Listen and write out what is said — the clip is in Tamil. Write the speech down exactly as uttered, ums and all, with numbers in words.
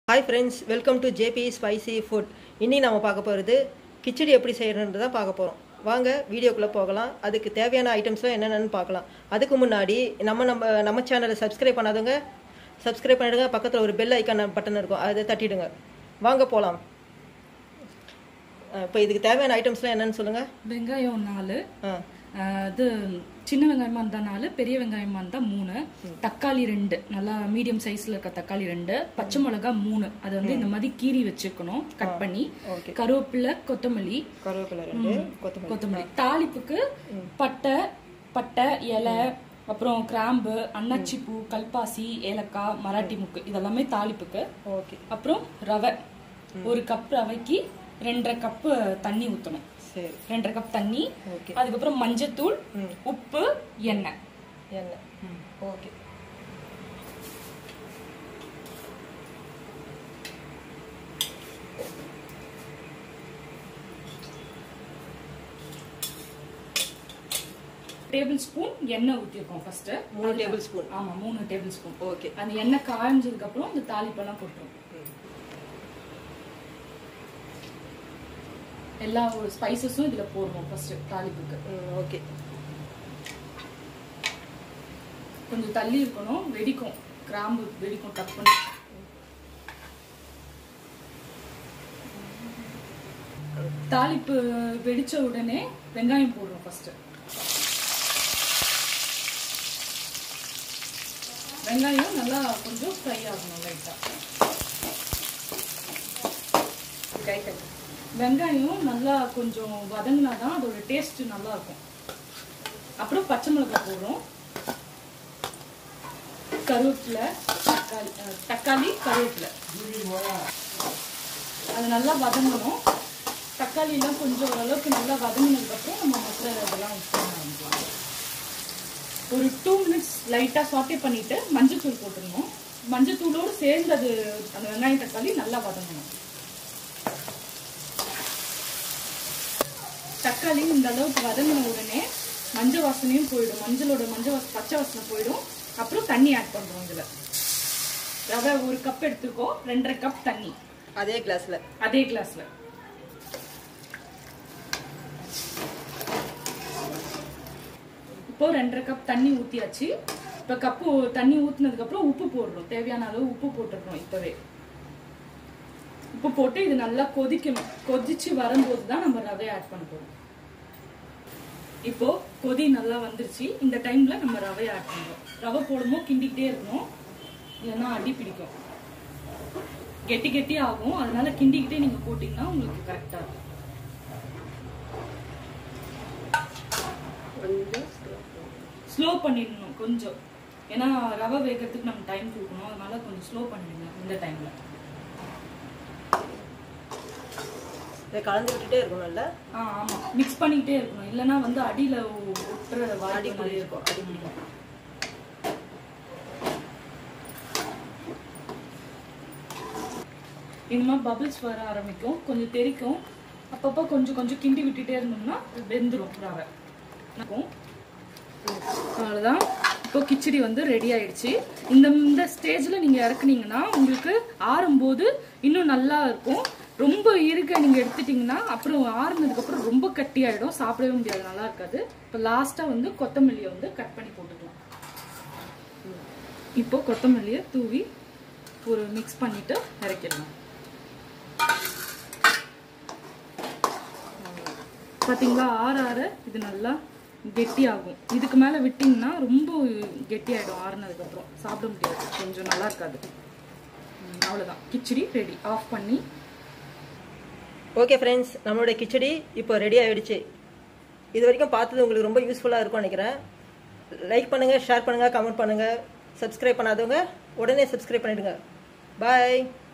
Hi friends, welcome to J P Spicy Food. இன்னி நாம பார்க்க போறது கிச்சடி எப்படி செய்யறதுன்னு தான் பார்க்க போறோம். வாங்க வீடியோக்குள்ள போகலாம். அதுக்கு தேவையான ஐட்டம்ஸ்லாம் என்னென்னன்னு பார்க்கலாம். அதுக்கு முன்னாடி நம்ம நம்ம நம்ம சேனலை சப்ஸ்கிரைப் பண்ணாதவங்க சப்ஸ்கிரைப் பண்ணிடுங்க. பக்கத்துல ஒரு பெல் ஐகான் பட்டன் இருக்கும். அதை தட்டிடுங்க. வாங்க போலாம். இப்போ இதுக்கு தேவையான ஐட்டம்ஸ்லாம் என்னன்னு சொல்லுங்க. வெங்காயம் நாலு, அது சின்ன வெங்காயமா இருந்தா நாலு, பெரிய வெங்காயமா இருந்தா மூணு, தக்காளி ரெண்டு, நல்லா மீடியம் சைஸ்ல இருக்க தக்காளி ரெண்டு, பச்சை மிளகா மூணு, அது வந்து இந்த மாதிரி கீரி வச்சிருக்கணும் கட் பண்ணி, கருவேப்பிலை, கொத்தமல்லி, கருவேப்பிலை ரெண்டு, கொத்தமல்லி. கொத்தமல்லி தாளிப்புக்கு பட்டை பட்டை இலை, அப்புறம் கிராம்பு, அன்னாச்சி பூ, கல்பாசி, ஏலக்காய், மராட்டி முக்கு, இதெல்லாமே தாளிப்புக்கு. ஓகே. அப்புறம் ரவை, ஒரு கப் ரவைக்கு ரெண்டரை கப்பு தண்ணி ஊற்றணும். ரெண்டரை கப் தண்ணி, அதுக்கப்புறம் மஞ்சத்தூள், உப்பு, எண்ணெய். எண்ணெய் ஓகே. டேபிள் ஸ்பூன் எண்ணெய் ஊற்றிருக்கோம் ஃபர்ஸ்ட். மூணு டேபிள் ஸ்பூன். ஆமா, மூணு டேபிள் ஸ்பூன். ஓகே. அந்த எண்ணெய் காய்ஞ்சதுக்கு அப்புறம் இந்த தாளிப்பெல்லாம் போட்டுரும். எல்லா ஸ்பைசஸும் இதுல போடுவோம் ஃபர்ஸ்ட் தாளிப்புக்கு. ஓகே. கொஞ்சம் தள்ளி இருக்கணும், வெடிக்கும், கிராம்பு வெடிக்கும் டப்புன்னு. தாளிப்பு வெடிச்ச உடனே வெங்காயம் போடுறோம் ஃபர்ஸ்ட். வெங்காயம் நல்லா கொஞ்சம் ஃப்ரை ஆகணும் லைட்டா. வெங்காயம் நல்லா கொஞ்சம் வதங்கினாதான் அதோட டேஸ்ட் நல்லா இருக்கும். அப்புறம் பச்சை மிளகாய் போடுறோம், கருவேப்பிலை, தக்காளி தக்காளி கருவேப்பிலை, அது நல்லா வதங்கணும். தக்காளி எல்லாம் கொஞ்சம் ஓரளவுக்கு நல்லா வதங்கினதுக்கு அப்புறம் நம்ம மற்ற இதெல்லாம் ஆரம்பிக்கலாம். ஒரு டூ மினிட்ஸ் லைட்டா சாட்டே பண்ணிட்டு மஞ்சத்தூள் போட்டுருணும். மஞ்சத்தூளோடு சேர்ந்து அது அந்த வெங்காயம் தக்காளி நல்லா வதங்கணும். தக்காளி இந்த அளவுக்கு வதங்கின உடனே மஞ்சள் வாசனையும் போயிடும், மஞ்சளோட மஞ்சள் வாசனை பச்சை வாசனை போயிடும். அப்புறம் தண்ணி ஆட் பண்றோம். இதுல ரவை ஒரு கப் எடுத்துக்கோ, ரெண்டரை கப் தண்ணி அதே கிளாஸ்ல அதே கிளாஸ்ல இப்போ ரெண்டரை கப் தண்ணி ஊத்தியாச்சு. இப்ப கப்பு தண்ணி ஊத்தினதுக்கு அப்புறம் உப்பு போடுறோம். தேவையான அளவு உப்பு போட்டுருக்கோம். இப்பவே உப்பு போட்டு இது நல்லா கொதிக்கணும். கொதிச்சு வரும்போது தான் நம்ம ரவை ஆட் பண்ண போறோம். இப்போ கொதி நல்லா வந்துருச்சு. இந்த டைம்ல நம்ம ரவை ஆட் பண்றோம். ரவை போடும்போது கிண்டிக்கிட்டே இருக்கணும், இல்லைன்னா அடி பிடிக்கும், கெட்டி கெட்டி ஆகும். அதனால கிண்டிக்கிட்டே நீங்க போட்டீங்கன்னா உங்களுக்கு கரெக்டா இருக்கும். ஸ்லோ பண்ணிடணும் கொஞ்சம், ஏன்னா ரவை வேகிறதுக்கு நம்ம டைம் கொடுக்கணும். அதனால கொஞ்சம் ஸ்லோ பண்ணிடுங்க இந்த டைம்ல. கலந்து விட்டுட்டே இருக்கணும்ல? ஆமா, மிக்ஸ் பண்ணிக்கிட்டே இருக்கணும், இல்லைன்னா வந்து அடியில ஒட்டுற வாடி இருக்கும், அடி பிடிக்கும். இந்த மாதிரி பபிள்ஸ் வர ஆரம்பிக்கும், கொஞ்சம் தெரிக்கும். அப்பப்போ கொஞ்சம் கொஞ்சம் கிண்டி விட்டுட்டே இருந்தோம்னா வெந்துடும் ரவை. அவ்வளவுதான். இப்போ கிச்சடி வந்து ரெடி ஆயிடுச்சு. இந்த இந்த ஸ்டேஜ்ல நீங்க இறக்குனீங்கன்னா உங்களுக்கு ஆறும்போது இன்னும் நல்லா இருக்கும். ரொம்ப இருக்க நீங்க எடுத்துட்டீங்கன்னா அப்புறம் ஆறுனதுக்கு அப்புறம் ரொம்ப கட்டி ஆயிடும், சாப்பிடவே முடியாது, நல்லா இருக்காது. இப்போ லாஸ்டா வந்து கொத்தமல்லியை வந்து கட் பண்ணி போட்டுக்கலாம். இப்போ கொத்தமல்லியை தூவி ஒரு மிக்ஸ் பண்ணிட்டு இறக்கிடலாம். பாத்தீங்களா, ஆற ஆற இது நல்லா கெட்டி ஆகும். இதுக்கு மேல விட்டீங்கன்னா ரொம்ப கெட்டி ஆயிடும். ஆறுனதுக்கு அப்புறம் சாப்பிட முடியாது, கொஞ்சம் நல்லா இருக்காது. அவ்வளவுதான், கிச்சடி ரெடி. ஆஃப் பண்ணி. ஓகே ஃப்ரெண்ட்ஸ், நம்மளோட கிச்சடி இப்போ ரெடி ஆகிடுச்சு. இது வரைக்கும் பார்த்தது உங்களுக்கு ரொம்ப யூஸ்ஃபுல்லாக இருக்கும்னு நினைக்கிறேன். லைக் பண்ணுங்கள், ஷேர் பண்ணுங்கள், கமெண்ட் பண்ணுங்கள். சப்ஸ்கிரைப் பண்ணாதவங்க உடனே சப்ஸ்கிரைப் பண்ணிவிடுங்க. பாய்.